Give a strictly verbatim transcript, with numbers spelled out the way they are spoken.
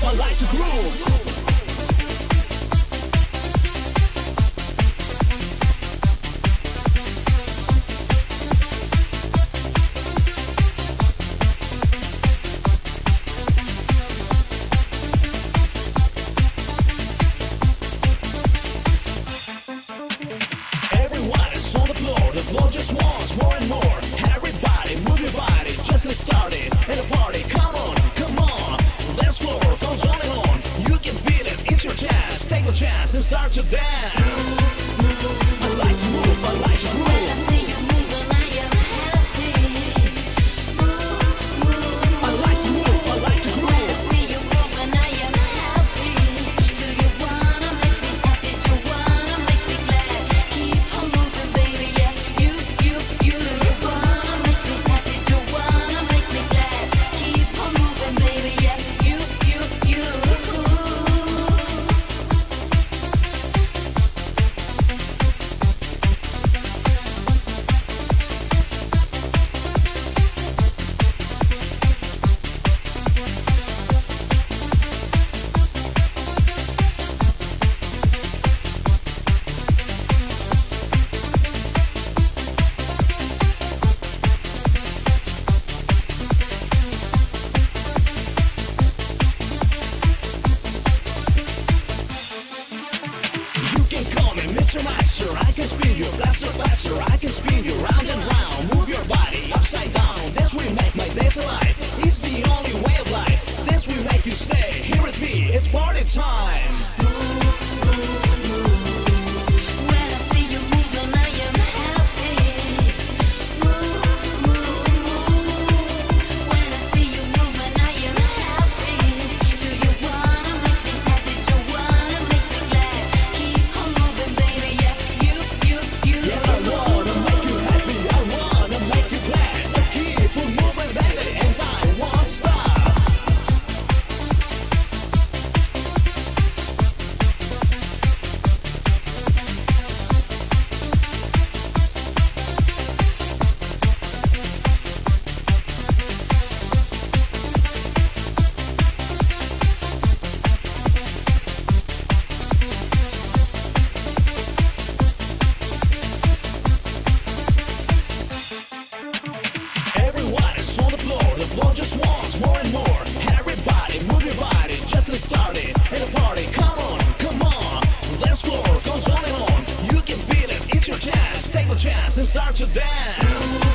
I like to groove. The floor just wants more and more. Everybody move your body, just let's start it. And a party, come on, come on. Dance floor goes on and on. You can feel it, it's your chance. Take a chance and start to dance. I like to move, I like to move. When I see you moving, I am happy. Move, move. I like to move, I like to groove. When I see you moving, I am happy. Do you wanna make me happy? Do you wanna make me glad? Keep on moving, baby, yeah. You, you, you. Do you wanna make me happy? Do you wanna make me glad? Keep on moving, baby, yeah. You, you, you. Mister Master, I can spin you, blaster, blaster, I can spin you round and round. Move your body upside down. This will make my days alive. It's the only way of life. This will make you stay here with me. It's party time. Move, move, move. When I see you moving, I am happy. Move, move, move. When I see you moving, I am happy. Do you wanna make me happy? Do you wanna make me glad? Keep on moving, baby, yeah. You, you, you. Yeah, I wanna make you happy. I wanna make you glad. But keep on moving, baby, and I won't stop. Everyone is on the floor, the floor just wants more and more. Everybody move your body, just let's start it. And a party, come on, come on. Dance floor goes on and on. You can feel it, it's your chance. Take a chance and start to dance.